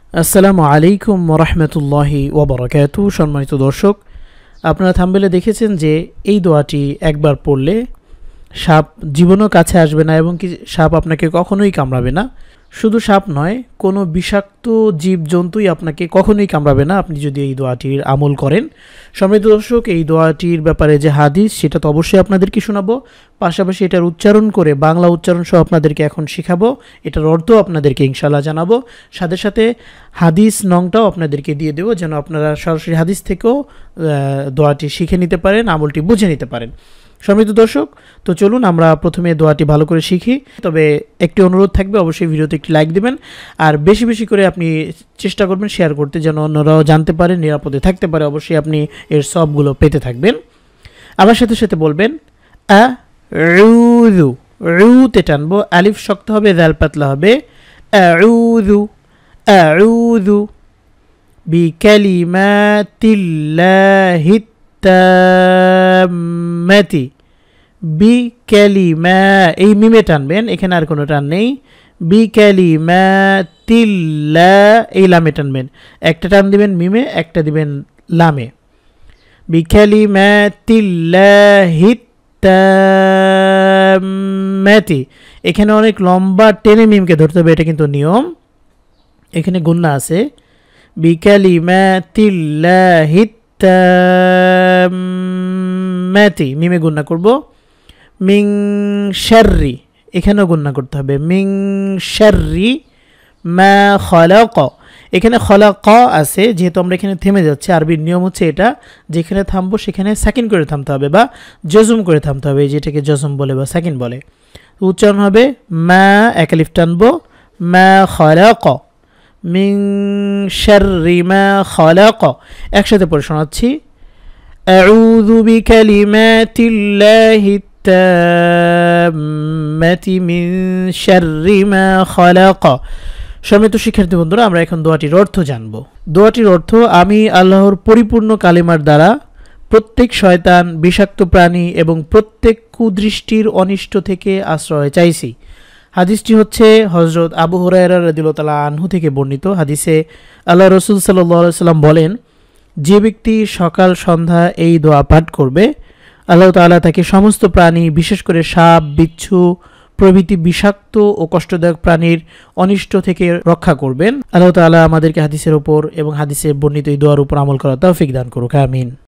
আসসালামু আলাইকুম ওরহমতুল্লাহি ওবরাকাতু। সম্মানিত দর্শক, আপনারা থাম্বনেলে দেখেছেন যে এই দোয়াটি একবার পড়লে সাপ জীবনও কাছে আসবে না এবং কি সাপ আপনাকে কখনোই কামড়াবে না। শুধু সাপ নয়, কোনো বিষাক্ত জীবজন্তুই আপনাকে কখনোই কামড়াবে না আপনি যদি এই দোয়াটির আমল করেন। সম্মানিত দর্শক, এই দোয়াটির ব্যাপারে যে হাদিস সেটা তো অবশ্যই আপনাদেরকে শোনাবো, পাশাপাশি এটার উচ্চারণ করে বাংলা উচ্চারণ সহ আপনাদেরকে এখন শেখাবো, এটার অর্থ আপনাদেরকে ইনশাআল্লাহ জানাবো। সাথে সাথে হাদিস নংটাও আপনাদেরকে দিয়ে দেবো যেন আপনারা সরাসরি হাদিস থেকেও দোয়াটি শিখে নিতে পারেন, আমলটি বুঝে নিতে পারেন। সম্মানিত দর্শক, তো চলুন আমরা প্রথমে দোয়াটি ভালো করে শিখি। তবে একটি অনুরোধ থাকবে, অবশ্যই ভিডিওতে একটি লাইক দিবেন আর বেশি বেশি করে আপনি চেষ্টা করবেন শেয়ার করতে, যেন অন্যরাও জানতে পারে, নিরাপদে থাকতে পারে। অবশ্যই আপনি এর সবগুলো পেতে থাকবেন। আমার সাথে সাথে বলবেন আ রুযু, রুতে টানবো, আলিফ শক্ত হবে, দাল পাতলা হবে। আউযু আউযু বিকালিমাতিল্লাহি তাম্মাতি, বিকালিমা, এই মিমে টানবেন, এখানে আর কোনো টান নেই। বিকালিমাতিল্লাহ, এই লামে টানবেন, একটা টান দিবেন মিমে, একটা দিবেন লামে। বিকালিমাতিল্লাহি তাম্মাতি, এখানে অনেক লম্বা টেনে মিমকে ধরতে হবে, এটা কিন্তু নিয়ম, এখানে গুন্না আছে। বিকালিমাতিল্লাহি তাম্মাতি, মিমে গুন্না করব। মিং শাররি, এখানেও গুন্না করতে হবে। মিং শাররি মা খালাক, এখানে খালাক আছে, যেহেতু আমরা এখানে থেমে যাচ্ছে, আরবির নিয়ম হচ্ছে এটা, যেখানে থামবো সেখানে সাকিন করে থামতে হবে বা জজম করে থামতে হবে, যেটাকে জজম বলে বা সাকিন বলে। উচ্চারণ হবে মা, এক আলিফ টানবো, মা খালাক, মিং শাররি মা খালাক। একসাথে পড়ে শোনাচ্ছি, আউযু বিকালিমাতিল্লাহি তাম্মাতি মিন শাররি মা খালাক। সম্মানিত শিক্ষার্থী বন্ধুরা, আমরা এখন দোয়াটির অর্থ জানব। দোয়াটির অর্থ, আমি আল্লাহর পরিপূর্ণ কালিমার দ্বারা প্রত্যেক শয়তান, বিষাক্ত প্রাণী এবং প্রত্যেক কুদৃষ্টির অনিষ্ট থেকে আশ্রয় চাইছি। হাদিসটি হচ্ছে হযরত আবু হুরায়রা রাদিয়াল্লাহু তাআলা আনহু থেকে বর্ণিত। হাদিসে আল্লাহ রাসূল সাল্লাল্লাহু আলাইহি সাল্লাম বলেন, যে ব্যক্তি সকাল সন্ধ্যা এই দোয়া পাঠ করবে, আল্লাহ তাআলা তাকে সমস্ত প্রাণী, বিশেষ করে সাপ, বিচ্ছু প্রভৃতি বিষাক্ত ও কষ্টদায়ক প্রাণীর অনিষ্ট থেকে রক্ষা করবেন। আল্লাহ তাআলা আমাদেরকে হাদিসের উপর এবং হাদিসে বর্ণিত এই দোয়ার উপর আমল করার তৌফিক দান করুক, আমিন।